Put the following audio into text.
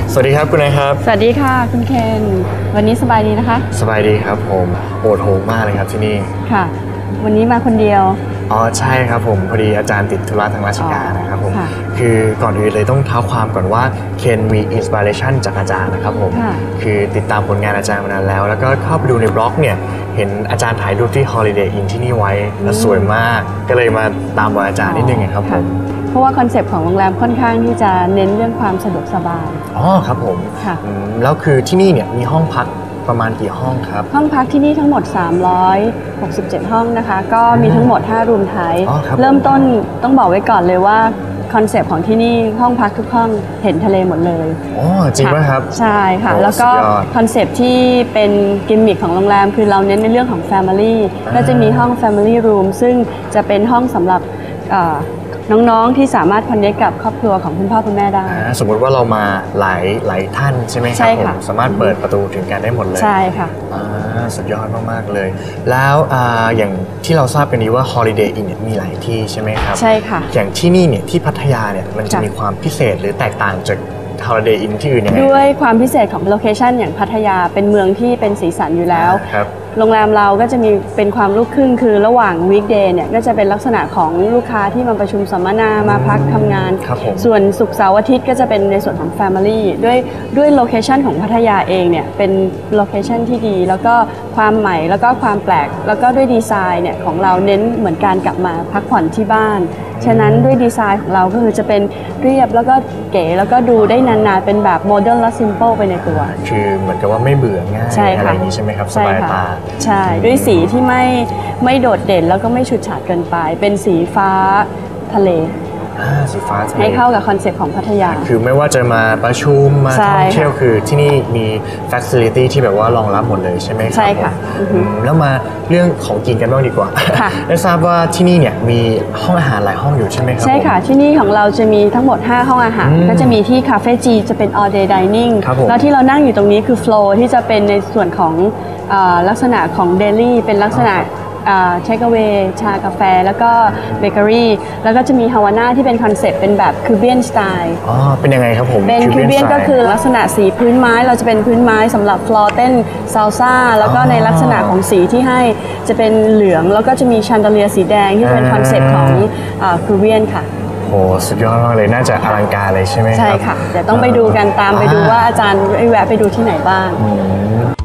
สวัสดีครับคุณนายครับสวัสดีค่ะคุณเคนวันนี้สบายดีนะคะสบายดีครับผมโอดโหมากเลยครับที่นี่ค่ะวันนี้มาคนเดียวอ๋อใช่ครับผมพอดีอาจารย์ติดธุระทางราชการนะครับผมค่ะคือก่อนอื่นเลยต้องเท้าความก่อนว่าเคนมีอินสปิเรชันจากอาจารย์นะครับผมคือติดตามผลงานอาจารย์มานานแล้วแล้วก็เข้าไปดูในบล็อกเนี่ยเห็นอาจารย์ถ่ายรูปที่ Holiday Inn ที่นี่ไว้แล้วสวยมากก็เลยมาตามรอยอาจารย์นิดนึงครับผมเพราะว่าคอนเซปต์ของโรงแรมค่อนข้างที่จะเน้นเรื่องความสะดวกสบายอ๋อครับผมค่ะแล้วคือที่นี่เนี่ยมีห้องพักประมาณกี่ห้องครับห้องพักที่นี่ทั้งหมด367ห้องนะคะก็มีทั้งหมด5รูมไทป์เริ่มต้นต้องบอกไว้ก่อนเลยว่าคอนเซปต์ของที่นี่ห้องพักทุกห้องเห็นทะเลหมดเลยอ๋อจริงไหมครับใช่ค่ะแล้วก็คอนเซปต์ที่เป็นกิมมิคของโรงแรมคือเราเน้นในเรื่องของ Family ก็จะมีห้อง Family Room ซึ่งจะเป็นห้องสำหรับน้องๆที่สามารถคอนเนคกับครอบครัวของคุณพ่อคุณแม่ได้สมมติว่าเรามาหลายท่านใช่ไหมครับผมสามารถเปิดประตูถึงกันได้หมดเลยใช่ค่ะสุดยอดมากๆเลยแล้วอย่างที่เราทราบกันดีว่า Holiday Inn มีหลายที่ใช่ไหมครับใช่ค่ะอย่างที่นี่เนี่ยที่พัทยาเนี่ยมันจะมีความพิเศษหรือแตกต่างจาก Holiday Inn ที่อื่นยังไงด้วยความพิเศษของโลเคชันอย่างพัทยาเป็นเมืองที่เป็นสีสันอยู่แล้วโรงแรมเราก็จะมีเป็นความลูกครึ่งคือระหว่างวีคเดย์เนี่ยก็จะเป็นลักษณะของลูกค้าที่มาประชุมสัมมนามาพักทำงานส่วนศุกร์เสาร์อาทิตย์ก็จะเป็นในส่วนของ Family ด้วยโลเคชันของพัทยาเองเนี่ยเป็นโลเคชันที่ดีแล้วก็ความใหม่แล้วก็ความแปลกแล้วก็ด้วยดีไซน์เนี่ยของเราเน้นเหมือนการกลับมาพักผ่อนที่บ้านฉะนั้นด้วยดีไซน์ของเราก็คือจะเป็นเรียบแล้วก็เก๋แล้วก็ดูได้นานๆเป็นแบบโมเดิร์นและซิมเปิลไปในตัวคือเหมือนกับว่าไม่เบื่อง่ายอะไรอย่างนี้ใช่ไหมครับสบายตาใช่ด้วยสีที่ไม่โดดเด่นแล้วก็ไม่ฉูดฉาดเกินไปเป็นสีฟ้าทะเลสีฟ้าทะเลให้เข้ากับคอนเซ็ปต์ของพัทยาคือไม่ว่าจะมาประชุมมาท่องเที่ยวคือที่นี่มี facility ที่แบบว่ารองรับหมดเลยใช่ไหมครับใช่ค่ะแล้วมาเรื่องของกินกันบ้างดีกว่าได้ทราบว่าที่นี่เนี่ยมีห้องอาหารหลายห้องอยู่ใช่ไหมครับใช่ค่ะที่นี่ของเราจะมีทั้งหมด5ห้องอาหารก็จะมีที่คาเฟ่จีจะเป็น all day dining แล้วที่เรานั่งอยู่ตรงนี้คือ flow ที่จะเป็นในส่วนของลักษณะของเดลี่เป็นลักษณะเทคเอาเวย์ชากาแฟแล้วก็เบเกอรี่แล้วก็จะมีฮาวาน่าที่เป็นคอนเซ็ปต์เป็นแบบคิวเบียนสไตล์เป็นยังไงครับผมเป็นคิวเบียนก็คือลักษณะสีพื้นไม้เราจะเป็นพื้นไม้สำหรับฟลอร์เต้นซาลซ่าแล้วก็ในลักษณะของสีที่ให้จะเป็นเหลืองแล้วก็จะมีชันเดเลียสีแดงที่เป็นคอนเซ็ปต์ของคิวเบียนค่ะโอ้สุดยอดมากเลยน่าจะอลังการเลยใช่ไหมครับใช่ค่ะเดี๋ยวต้องไปดูกันตามไปดูว่าอาจารย์แวะไปดูที่ไหนบ้าง